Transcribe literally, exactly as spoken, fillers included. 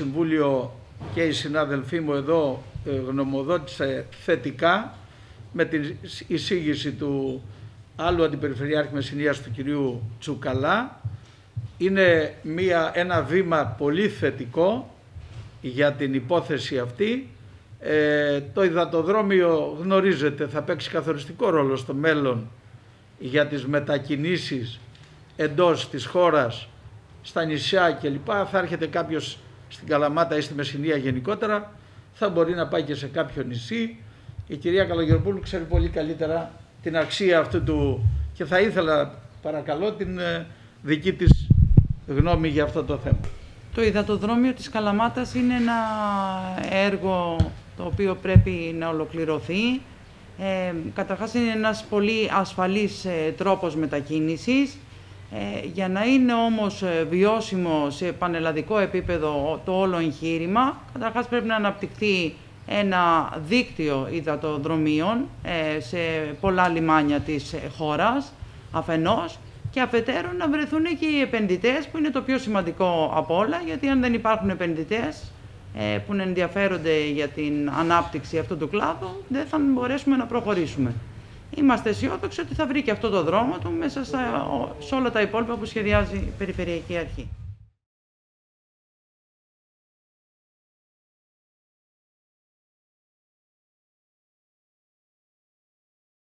Συμβούλιο και οι συνάδελφοί μου εδώ γνωμοδότησε θετικά με την εισήγηση του άλλου Αντιπεριφερειάρχη Μεσσηνίας, του κυρίου Τσουκαλά. Είναι μια, ένα βήμα πολύ θετικό για την υπόθεση αυτή. Ε, το υδατοδρόμιο, γνωρίζετε, θα παίξει καθοριστικό ρόλο στο μέλλον για τις μετακινήσεις εντός της χώρας, στα νησιά κλπ. Θα έρχεται κάποιος στην Καλαμάτα ή στη Μεσσηνία γενικότερα, θα μπορεί να πάει και σε κάποιο νησί. Η κυρία Καλογεροπούλου ξέρει πολύ καλύτερα την αξία αυτού του και θα ήθελα παρακαλώ την δική της γνώμη για αυτό το θέμα. Το υδατοδρόμιο της Καλαμάτας είναι ένα έργο το οποίο πρέπει να ολοκληρωθεί. Ε, καταρχάς είναι ένας πολύ ασφαλής ε, τρόπος μετακίνησης. Ε, για να είναι όμως βιώσιμο σε πανελλαδικό επίπεδο το όλο εγχείρημα, καταρχάς πρέπει να αναπτυχθεί ένα δίκτυο υδατοδρομίων ε, σε πολλά λιμάνια της χώρας, αφενός, και αφετέρου να βρεθούν και οι επενδυτές, που είναι το πιο σημαντικό από όλα, γιατί αν δεν υπάρχουν επενδυτές ε, που ενδιαφέρονται για την ανάπτυξη αυτού του κλάδου, δεν θα μπορέσουμε να προχωρήσουμε. Είμαστε αισιόδοξοι ότι θα βρει και αυτό το δρόμο του μέσα στα, σε όλα τα υπόλοιπα που σχεδιάζει η Περιφερειακή Αρχή.